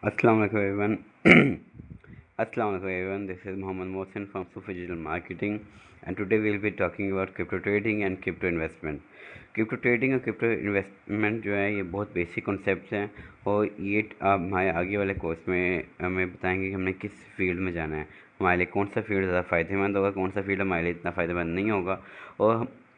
Assalamu alaikum everyone. Assalamu alaikum everyone. This is Mohammed Mohsin from Sufi Digital Marketing, and today we'll be talking about crypto trading and crypto investment. Crypto trading और crypto investment जो है ये बहुत basic concepts हैं और ये आप हमारे आगे वाले कोर्स में हमें बताएंगे कि हमने किस फील्ड में जाना है, हमारे लिए कौन सा फील्ड ज़्यादा फ़ायदेमंद होगा, कौन सा फील्ड हमारे लिए इतना फ़ायदेमंद नहीं होगा और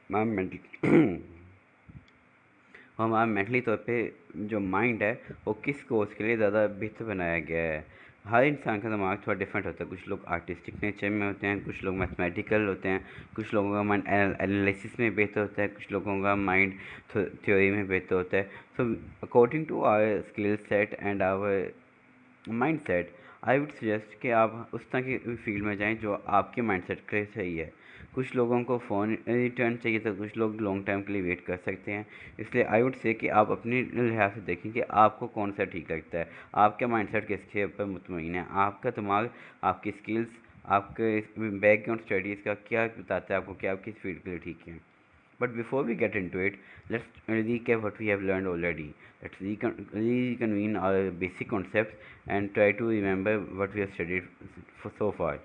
हमारा मेंटली तौर पे जो माइंड है वो किस कोर्स के लिए ज़्यादा बेहतर बनाया गया है। हर इंसान का दिमाग थोड़ा डिफरेंट होता है। कुछ लोग आर्टिस्टिक नेचर में होते हैं, कुछ लोग मैथमेटिकल होते हैं, कुछ लोगों का माइंड एनालिसिस में बेहतर होता है, कुछ लोगों का माइंड थ्योरी में बेहतर होता है। So according to our skill set and our mind set I would suggest कि आप उस तरह की फील्ड में जाएं जो आपके माइंड सेट के लिए सही है। कुछ लोगों को फ़ोन रिटर्न चाहिए तो कुछ लोग लॉन्ग टाइम के लिए वेट कर सकते हैं। इसलिए आई वुड से कि आप अपने लिहाज से देखें कि आपको कौन सा ठीक लगता है, आपका माइंड सेट किसके ऊपर मुतमईन है, आपका दिमाग, आपकी स्किल्स, आपके बैकग्राउंड स्टडीज़ का क्या बताता है आपको कि आप किस फील्ड के लिए ठीक हैं। But before we get into it, let's recap what we have learned already. Let's reconvene our basic concepts and try to remember what we have studied so far.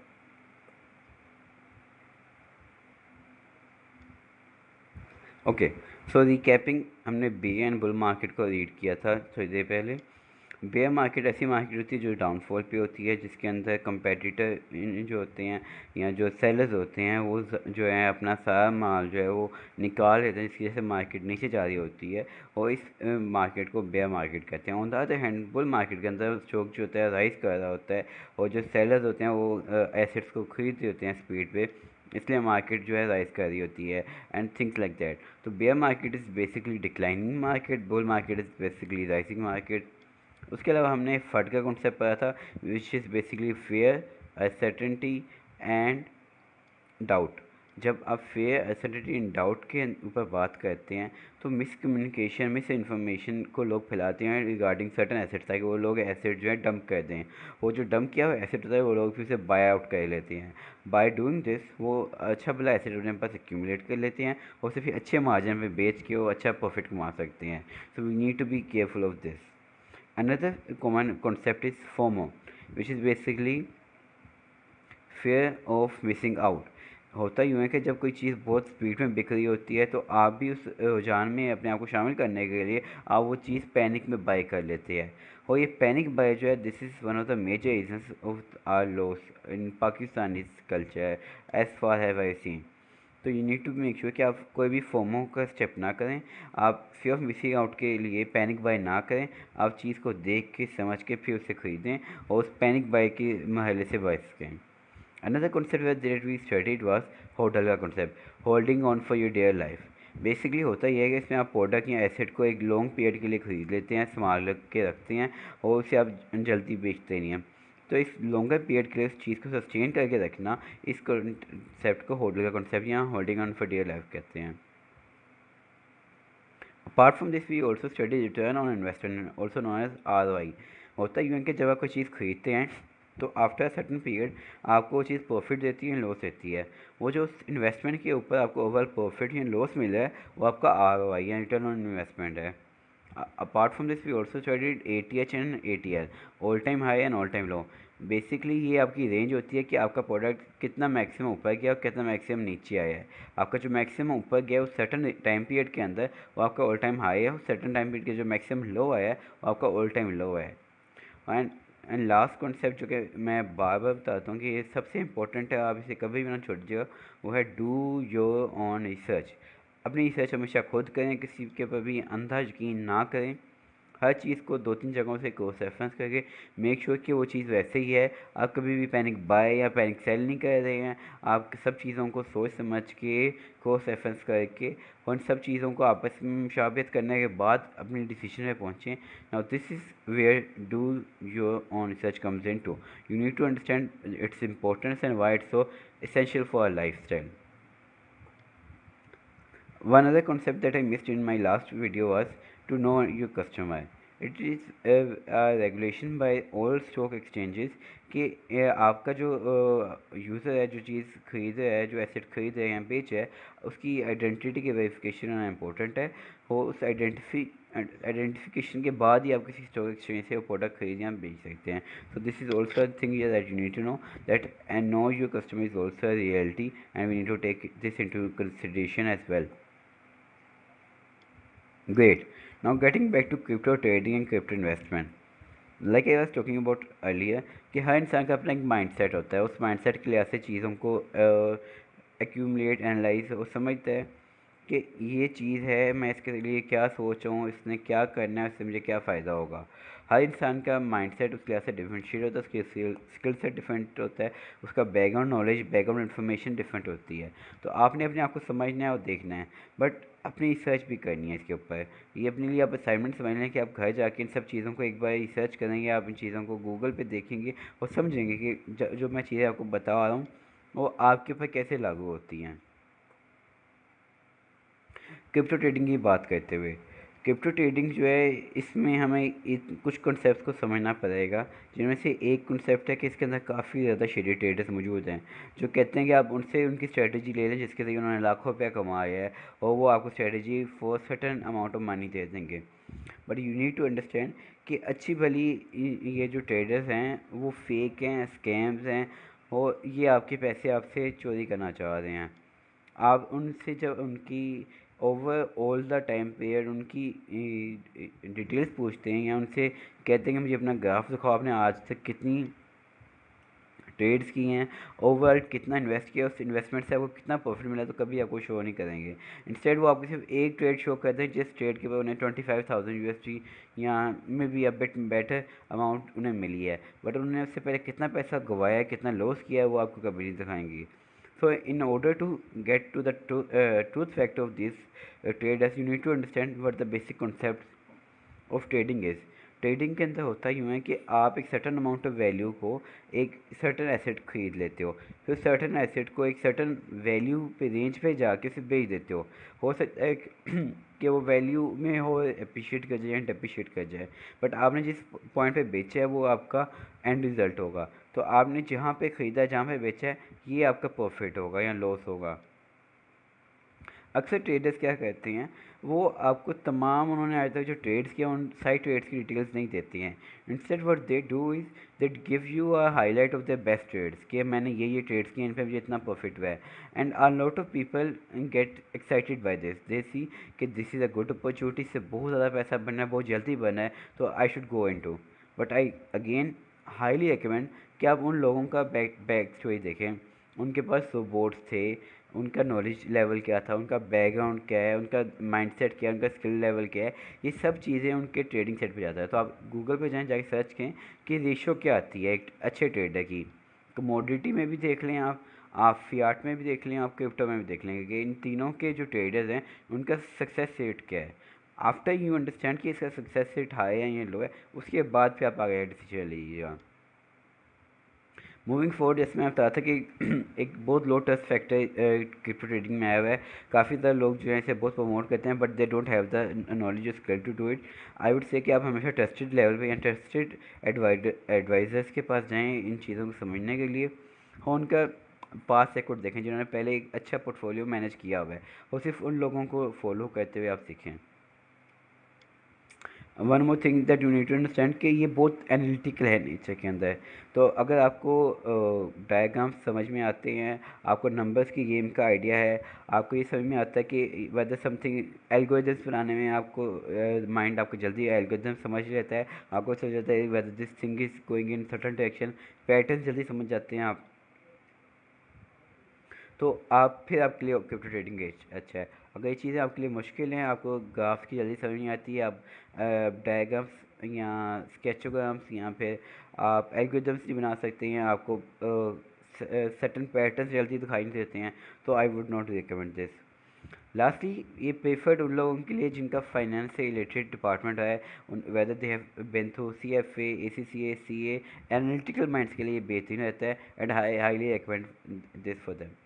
Okay, so recapping, हमने bear and bull market को read किया था थोड़ी देर पहले। Bear market ऐसी market होती है जो डाउनफॉल पे होती है, जिसके अंदर कंपेटिटर जो होते हैं या जो सेलर्स होते हैं वो जो है अपना सारा माल जो है वो निकाल लेते हैं, जिसकी वजह से मार्केट नीचे जा रही होती है और इस मार्केट को बेयर मार्केट कहते हैं। On the other hand bull market के अंदर स्टॉक जो होता है राइज कर रहा होता है और जो सेलर्स होते हैं वो एसेट्स को खरीद रहे होते हैं स्पीड पे, इसलिए मार्केट जो है राइज कर रही होती है एंड थिंग्स लाइक दैट। तो bear market is basically declining market, bull market is basically rising market. उसके अलावा हमने फट का कॉन्सेप्ट पढ़ा था, which is basically fear, uncertainty and doubt. जब आप फेयर, अनसर्टेनिटी एंड डाउट के ऊपर बात करते हैं तो मिसकम्युनिकेशन, मिस इन्फॉर्मेशन को लोग फैलाते हैं रिगार्डिंग सर्टन एसेट्स, ताकि वो लोग एसेट जो है डंप कर दें। वो जो डंप किया हुआ एसेट होता है वो लोग फिर उसे बाय आउट कर लेते हैं। बाय डूइंग दिस वो अच्छा भला एसेट अपने पास एक्यूमुलेट कर लेते हैं और उसे फिर अच्छे मार्जिन पे बेच के वो अच्छा प्रॉफिट कमा सकते हैं। So we need to be careful of this. Another common concept is FOMO, which is basically fear of missing out। होता यूँ है कि जब कोई चीज़ बहुत स्पीड में बिक रही होती है तो आप भी उस रुझान में अपने आप को शामिल करने के लिए आप वो चीज़ पैनिक में बाय कर लेते हैं। और ये पैनिक बाय जो है, this is one of the major reasons of our loss in Pakistani culture as far have I seen. तो you need to make sure कि आप कोई भी फोमो का स्टेप ना करें, आप फियर ऑफ मिसिंग आउट के लिए पैनिक बाय ना करें। आप चीज़ को देख के समझ के फिर उसे ख़रीदें और उस पैनिक बाय के महले से बच सकें। Another concept that we studied was holder का concept, holding on for your dear life. Basically होता यह है कि इसमें आप प्रोडक्ट या एसेट को एक लॉन्ग पीरियड के लिए ख़रीद लेते हैं, संभाल के रखते हैं और उसे आप जल्दी बेचते नहीं हैं। तो इस लॉन्गर पीरियड के लिए उस चीज़ को सस्टेन करके रखना, इस कॉन्सेप्ट को होल्डर का कॉन्सेप्ट या holding on for dear life कहते हैं। Apart from this we also study return on investment, also known as ROI। होता यूँ है कि जब आप कोई चीज़ खरीदते हैं तो आफ्टर सर्टन पीरियड आपको वो चीज़ प्रॉफिट देती है, लॉस देती है। वो जो इन्वेस्टमेंट के ऊपर आपको ओवरऑल प्रॉफिट या लॉस मिला है वो आपका ROI या रिटर्न ऑन इन्वेस्टमेंट है। Apart from this, we also studied ATH and ATL, all time high and all time low. Basically ये आपकी रेंज होती है कि आपका प्रोडक्ट कितना मैक्सिमम ऊपर गया और कितना मैक्सिमम नीचे आया है। आपका जो मैक्सिमम ऊपर गया उस सर्टन टाइम पीरियड के अंदर वो आपका ऑल टाइम हाई है, उस सर्टन टाइम पीरियड के जो मैक्सिमम लो आया है वो आपका ऑल टाइम लो है। एंड एंड लास्ट कॉन्सेप्ट जो कि मैं बार बार बताता हूँ कि ये सबसे इंपॉर्टेंट है, आप इसे कभी भी ना छोड़ दीजिएगा, वो है डू योर ऑन रिसर्च। अपनी रिसर्च हमेशा खुद करें, किसी के ऊपर भी अंधा यकीन ना करें। हर चीज़ को 2-3 जगहों से क्रॉस रेफरेंस करके मेक श्योर कि वो चीज़ वैसे ही है। आप कभी भी पैनिक बाय या पैनिक सेल नहीं कर रहे हैं। आप सब चीज़ों को सोच समझ के क्रॉस रेफरेंस करके और उन सब चीज़ों को आपस में मुशावरत करने के बाद अपनी डिसीजन पे पहुँचें। Now this is where do your own research comes in too. You need to understand its importance and why it's so essential for our lifestyle. One other concept that I missed in my last video was to know your customer. It is a regulation by all stock exchanges कि आपका जो user है, जो चीज़ खरीद रहा है, जो asset खरीद रहा है या बेच है, उसकी आइडेंटिटी की वेरिफिकेशन होना इम्पोर्टेंट है। वो उस आइडेंटिफिकेशन के बाद ही आप किसी स्टॉक एक्सचेंज से वो प्रोडक्ट खरीद या बेच सकते हैं. So this is also thing that you need to know that and know your customer is also reality and we need to take this into consideration as well. Great. Now getting back to crypto trading and crypto investment. Like I was talking about earlier कि हर इंसान का अपना एक mindset होता है. उस mindset के लिहाज से चीज़ों को एक्यूमुलेट एनालाइज और समझता है कि ये चीज़ है, मैं इसके लिए क्या सोच रहा हूँ, इसने क्या करना है, इससे मुझे क्या फ़ायदा होगा. हर इंसान का माइंडसेट उस लिहाज से डिफरेंशिएट होता है, उसकी स्किल सेट डिफरेंट होता है, उसका background knowledge, background information different होती है. तो आपने अपने आप को समझना है और देखना है, बट अपनी रिसर्च भी करनी है इसके ऊपर. ये अपने लिए आप असाइनमेंट समझ लें कि आप घर जाके इन सब चीज़ों को एक बार रिसर्च करेंगे, आप इन चीज़ों को गूगल पे देखेंगे और समझेंगे कि जो मैं चीज़ें आपको बता रहा हूँ वो आपके ऊपर कैसे लागू होती हैं. क्रिप्टो ट्रेडिंग की बात करते हुए, क्रिप्टो ट्रेडिंग जो है इसमें हमें कुछ कॉन्सेप्ट को समझना पड़ेगा, जिनमें से एक कॉन्सेप्ट है कि इसके अंदर काफ़ी ज़्यादा शेडी ट्रेडर्स मौजूद हैं जो कहते हैं कि आप उनसे उनकी स्ट्रेटजी ले लें जिसके ज़रिए उन्होंने लाखों रुपया कमाया है और वो आपको strategy for certain amount of money दे देंगे. But you need to understand कि अच्छी भली ये जो ट्रेडर्स हैं वो फेक हैं, स्कैम्स हैं और ये आपके पैसे आपसे चोरी करना चाह रहे हैं. आप उनसे जब उनकी over all the time period उनकी डिटेल्स पूछते हैं या उनसे कहते हैं कि मुझे अपना ग्राफ दिखाओ, आपने आज तक कितनी ट्रेड्स की हैं, ओवरऑल कितना इन्वेस्ट किया, उस इन्वेस्टमेंट से आपको कितना प्रॉफिट मिला, तो कभी आपको शो नहीं करेंगे. इंस्टेड वो आपको सिर्फ एक ट्रेड शो करते हैं जिस ट्रेड के ऊपर उन्हें 25,000 USD या maybe a bit better amount उन्हें मिली है, बट उन्होंने उससे पहले कितना पैसा गंवाया है, कितना लॉस किया है, वो आपको कभी नहीं दिखाएंगे. So in order to get to the truth fact of this traders, you need to understand what the basic concept of trading is. Trading के अंदर होता यूँ है कि आप एक सर्टन अमाउंट ऑफ वैल्यू को एक सर्टन एसेट खरीद लेते हो, फिर सर्टन एसेट को एक सर्टन वैल्यू पे रेंज पे जाके फिर बेच देते हो सकता है कि वो वैल्यू में हो अप्रिशिएट कर जाए या डिप्रिशिएट कर जाए, बट आपने जिस पॉइंट पे बेचा है वो आपका एंड रिज़ल्ट होगा. तो आपने जहाँ पे ख़रीदा है, जहाँ पे बेचा है, ये आपका प्रॉफिट होगा या लॉस होगा. अक्सर ट्रेडर्स क्या करते हैं, वो आपको तमाम उन्होंने आज तक जो ट्रेड्स किया उन सारी ट्रेड्स की डिटेल्स नहीं देती हैं. Instead what they do is that give you a highlight of the best trades कि मैंने ये ट्रेड्स किए, इन पर मुझे इतना प्रॉफिट हुआ है. And a lot of people get excited by this. They see कि this is a good opportunity, से बहुत ज़्यादा पैसा बनना है, बहुत जल्दी बना है, तो I should go into. But I again highly recommend कि आप उन लोगों का बैक स्टोरी देखें. उनके पास सपोर्ट्स थे, उनका नॉलेज लेवल क्या था, उनका बैकग्राउंड क्या है, उनका माइंडसेट क्या है, उनका स्किल लेवल क्या है, ये सब चीज़ें उनके ट्रेडिंग सेट पे जाता है. तो आप गूगल पे जाएँ, जाके सर्च करें कि रेशो क्या आती है एक अच्छे ट्रेडर की. कमोडिटी में भी देख लें आप फियाट में भी देख लें, आप क्रिप्टो में भी देख लेंगे कि इन तीनों के जो ट्रेडर्स हैं उनका सक्सेस रेट क्या है. आफ्टर यू अंडरस्टैंड कि इसका सक्सेस रेट हाई है या लो है, उसके बाद फिर आप आगे डिसीजन लीजिएगा. मूविंग फॉरवर्ड, जैसे मैं बता था कि एक बहुत low trust factor crypto trading में आया हुआ है. काफ़ी ज़्यादा लोग जो है इसे बहुत प्रमोट करते हैं, but they don't have the knowledge skill to do it. I would say कि आप हमेशा ट्रस्टेड लेवल पे या ट्रस्टेड एडवाइज़र्स के पास जाएं इन चीज़ों को समझने के लिए, और उनका पास रिकॉर्ड देखें जिन्होंने पहले एक अच्छा पोर्टफोलियो मैनेज किया हुआ है, और सिर्फ उन लोगों को फॉलो करते हुए आप सीखें. One more thing that you need to understand कि ये बहुत एनालिटिकल है नेचर के अंदर. तो अगर आपको डायग्राम्स समझ में आते हैं, आपको नंबर्स की गेम का आइडिया है, आपको ये समझ में आता है कि वेदर समथिंग एल्गोरिथम्स बनाने में आपको माइंड आपको जल्दी एल्गोरिथम समझ लेता है, आपको समझ जाता है whether this thing is going in certain direction, pattern जल्दी समझ जाते हैं आप. तो आप फिर आपके लिए क्रिप्टो ट्रेडिंग अच्छा है. अगर ये चीज़ें आपके लिए मुश्किल हैं, आपको ग्राफ की जल्दी समझ नहीं आती है, आप डायग्राम्स या स्केचोग्राम्स या फिर आप एल्गोरिथम्स नहीं बना सकते हैं, आपको सर्टन पैटर्न्स जल्दी दिखाई नहीं देते हैं, तो I would not recommend this. Lastly, ये प्रेफर्ड उन लोगों के लिए जिनका फाइनेंस से रिलेटेड डिपार्टमेंट है, whether they have been through CFA, ACCA, CA, analytical minds के लिए ये बेहतरीन रहता है. And highly recommend this for them.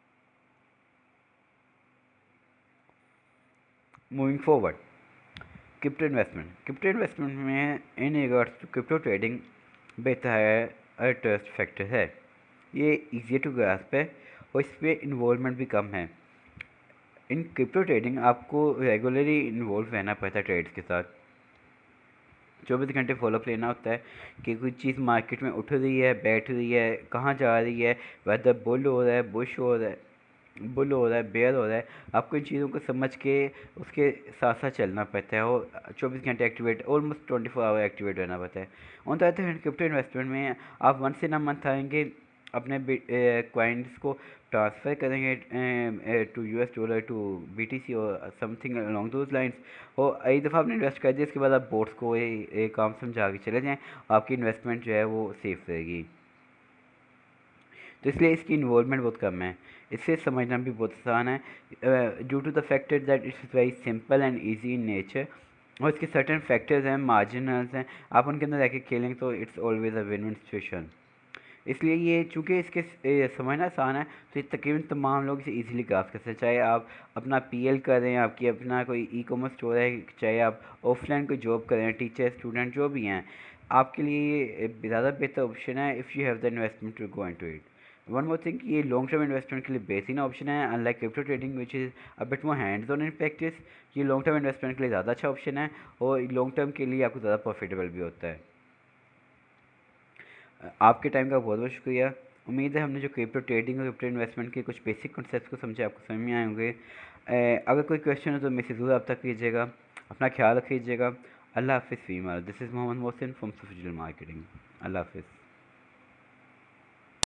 Moving forward, crypto investment में in regards to crypto trading बेहतर है, ट्रस्ट फैक्टर है। ये ईजी टू ग्रास्प है और इस पर इन्वॉल्वमेंट भी कम है। इन क्रिप्टो ट्रेडिंग आपको रेगुलरली इन्वॉल्व रहना पड़ता है ट्रेड्स के साथ। 24 घंटे फॉलोअप लेना होता है कि कोई चीज़ मार्केट में उठ रही है, बैठ रही है, कहाँ जा रही है, वेदर बुल हो रहा है, बुल हो रहा है, बेयर हो रहा है। आपको इन चीज़ों को समझ के उसके साथ साथ चलना पड़ता है और 24 घंटे एक्टिवेट, ऑलमोस्ट 24 आवर एक्टिवेट रहना पड़ता है। On the other hand crypto investment में आप वंस इन अ मंथ आएंगे, अपने क्वाइंस को ट्रांसफ़र करेंगे to US dollar to BTC और समथिंग अलॉन्ग दोज लाइंस, और एक दफ़ा आपने इन्वेस्ट कर दिया, इसके बाद आप बोर्ड्स को ये काम समझा के चले जाएँ, आपकी इन्वेस्टमेंट जो है वो सेफ़ रहेगी। तो इसलिए इसकी इन्वॉल्वमेंट बहुत कम है, इसे समझना भी बहुत आसान है, due to the factor that it's very simple and easy in nature. और इसके सर्टन फैक्टर्स हैं, मार्जिनल्स हैं, आप उनके अंदर रह के खेलेंगे तो it's always a win win situation. इसलिए ये चूँकि इसके समझना आसान है, तो ये तकरीबन तमाम लोग इसे ईज़िली ग्रास्प कर सकते हैं। चाहे आप अपना PL कर रहे हैं, आपकी अपना कोई ई-कॉमर्स स्टोर है, चाहे आप ऑफलाइन कोई जॉब कर रहे हैं, टीचर, स्टूडेंट जो भी हैं, आपके लिए ये ज़्यादा बेहतर ऑप्शन है if you have the investment to go into it. One more thing, ये लॉन्ग टर्म इन्वेस्टमेंट के लिए बेहतरीन ऑप्शन है, unlike crypto trading which is a bit more hands on in practice. ये लॉन्ग टर्म इन्वेस्टमेंट के लिए ज़्यादा अच्छा ऑप्शन है और लॉन्ग टर्म के लिए आपको ज़्यादा प्रॉफिटेबल भी होता है। आपके टाइम का बहुत बहुत शुक्रिया। उम्मीद है हमने जो क्रिप्टो ट्रेडिंग और क्रिप्टो इन्वेस्टमेंट के कुछ बेसिक कॉन्सेप्ट्स को समझे, आपको समझ में आए होंगे। अगर कोई क्वेश्चन हो तो मेरे से ज़रूर रब्ता कीजिएगा। अपना ख्याल रखिएगा। अल्लाह हाफ़िज़ फ़ीमा। This is Mohammad Mohsin from Sufizul marketing. अल्लाह हाफ़िज़।